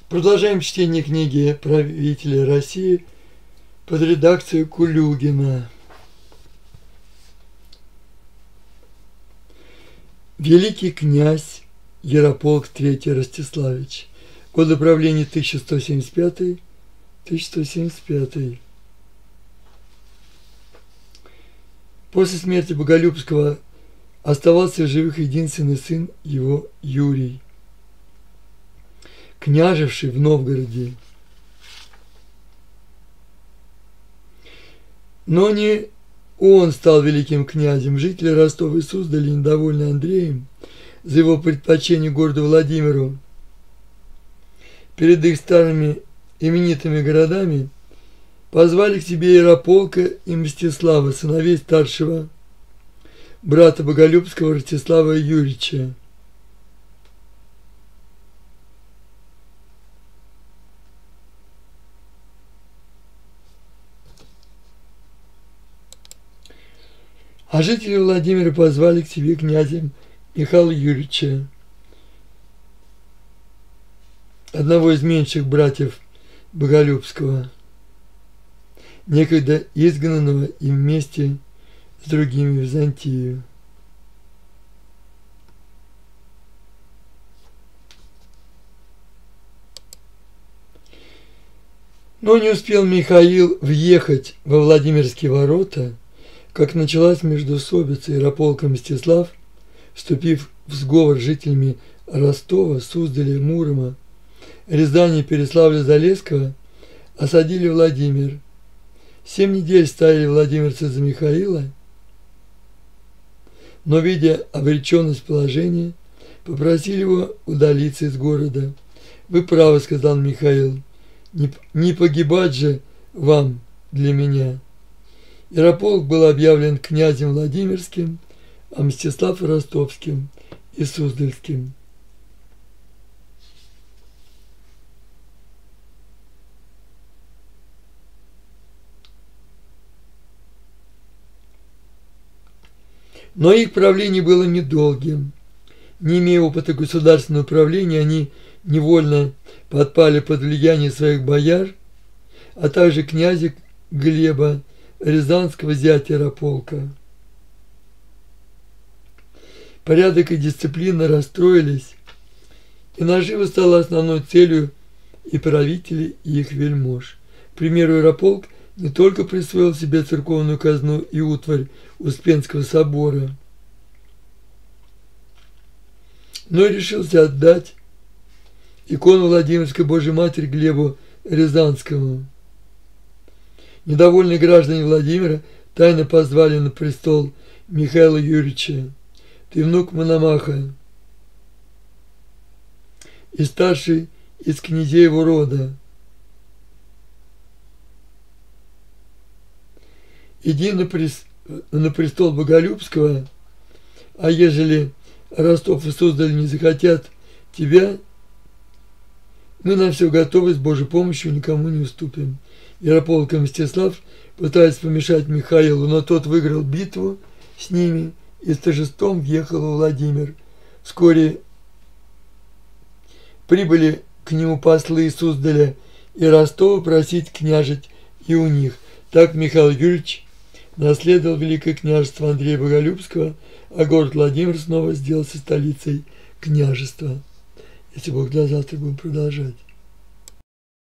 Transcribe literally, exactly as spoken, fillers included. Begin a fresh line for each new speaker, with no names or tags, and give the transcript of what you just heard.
Продолжаем чтение книги «Правители России» под редакцией Кулюгина. Великий князь Ярополк третий Ростиславич. Годы правления тысяча сто семьдесят пятый — тысяча сто семьдесят пятый. После смерти Боголюбского оставался в живых единственный сын его Юрий, княжевший в Новгороде. Но не он стал великим князем. Жители Ростова и Суздаля, недовольны Андреем за его предпочтение городу Владимиру перед их старыми именитыми городами, позвали к себе Ярополка и Мстислава, сыновей старшего брата Боголюбского Ростислава Юрьевича. А жители Владимира позвали к себе князя Михаила Юрьевича, одного из меньших братьев Боголюбского, некогда изгнанного им вместе с другими в Византию. Но не успел Михаил въехать во Владимирские ворота, как началась междоусобица. Ярополк и Мстислав, вступив в сговор с жителями Ростова, Суздаля, Мурома, Рязани и Переславля-Залесского, осадили Владимир. Семь недель стояли владимирцы за Михаила, но, видя обреченность положения, попросили его удалиться из города. «Вы правы, — сказал Михаил, — не, не погибать же вам для меня». Ярополк был объявлен князем Владимирским, а Мстислав — Ростовским и Суздальским. Но их правление было недолгим. Не имея опыта государственного управления, они невольно подпали под влияние своих бояр, а также князя Глеба, рязанского зятя Ярополка. Порядок и дисциплина расстроились, и нажива стала основной целью и правителей, и их вельмож. К примеру, Ярополк не только присвоил себе церковную казну и утварь Успенского собора, но и решился отдать икону Владимирской Божьей Матери Глебу Рязанскому. Недовольные граждане Владимира тайно позвали на престол Михаила Юрьевича. «Ты внук Мономаха и старший из князей его рода. Иди на, прес... на престол Боголюбского, а ежели Ростов и Суздаль не захотят тебя, мы на все готовы, с Божьей помощью никому не уступим». Ярополк и Мстислав пытались помешать Михаилу, но тот выиграл битву с ними и с торжеством въехал во Владимир. Вскоре прибыли к нему послы из Суздаля и Ростова просить княжить и у них. Так Михаил Юрьевич наследовал Великое княжество Андрея Боголюбского, а город Владимир снова сделался столицей княжества. Если Бог даст, завтра будем продолжать.